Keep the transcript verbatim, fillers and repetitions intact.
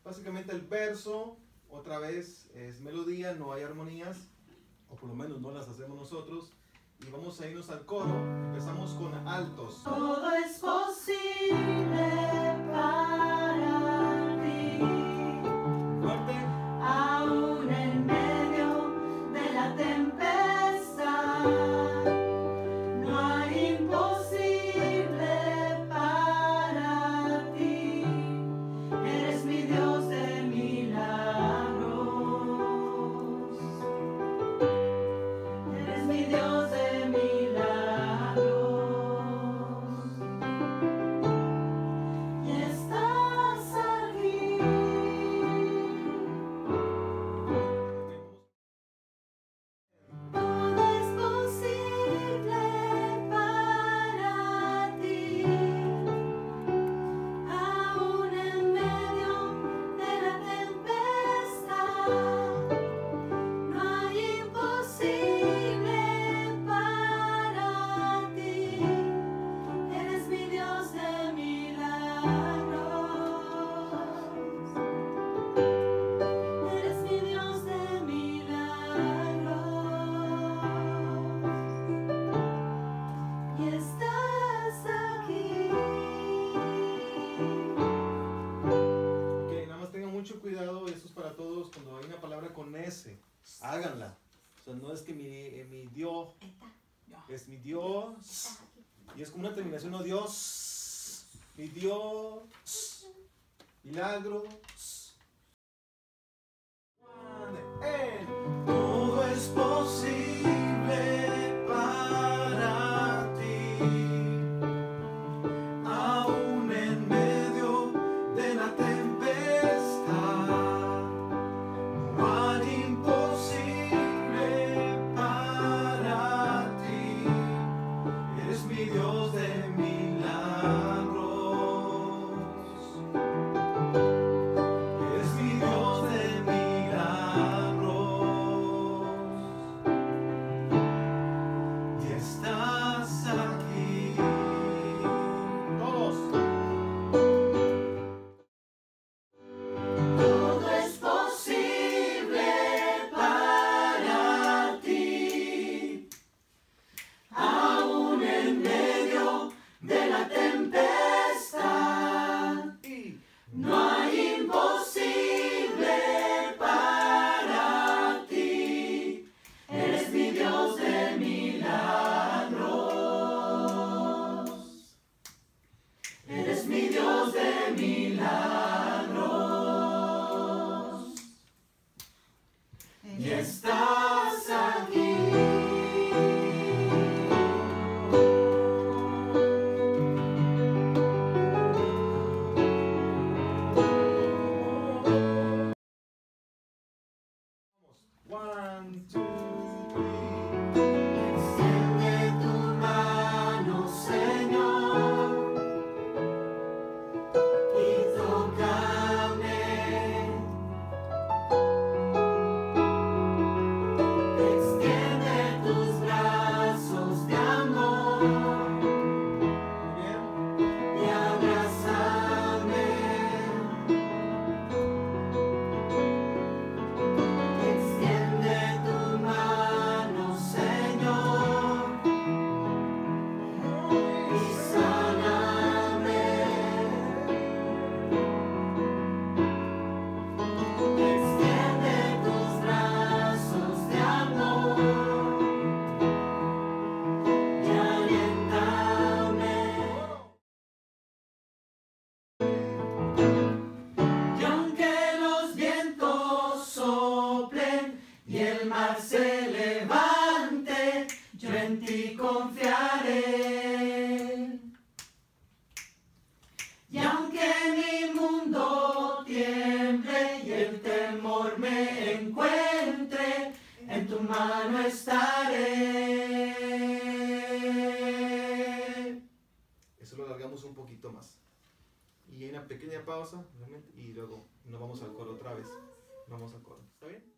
básicamente el verso, otra vez es melodía, no hay armonías, o por lo menos no las hacemos nosotros. Y vamos a irnos al coro. Empezamos con altos. Todo es posible para ti. Fuerte. Aún en medio de la tempestad, no hay imposible para ti. Eres mi Dios de milagros. Eres mi Dios de milagros. Y estás aquí. Todo es posible para ti. Aún en medio de la tempestad, no hay imposible para ti. Eres mi Dios de milagros. Eres mi Dios de milagros. Y estás aquí. Ok, nada más tengan mucho cuidado, esto es para todos. Cuando hay una palabra con S, háganla. O sea, no es que mi, eh, mi Dios, es mi Dios. Y es como una terminación, no Dios. Mi Dios. Milagros. One, and todo es posible para ti. Aún en medio de la tempestad, no hay imposible para ti. Eres mi Dios de milagros. Eres mi Dios de milagros. Y estás aquí. Todos. Todo es posible para ti. Aún en medio de la tempestad, Y no hay imposible para ti. Eres mi Dios de milagros. Eres mi Dios de milagros. Y estás aquí. one, two, three. Extiende tu mano, Señor, y tócame. Extiende tus brazos de amor Muy bien. y abrázame. Extiende tu mano, Señor, y sáname. Extiende tus brazos de amor y aliéntame. Y aunque los vientos soplen y el mar se levante, yo en ti confiaré. Y aunque mi mundo tiemble y el temor me encuentre, en tu mano estaré. Eso lo alargamos un poquito más. Y hay una pequeña pausa, nuevamente, y luego nos vamos al coro otra vez. Vamos al coro. ¿Está bien?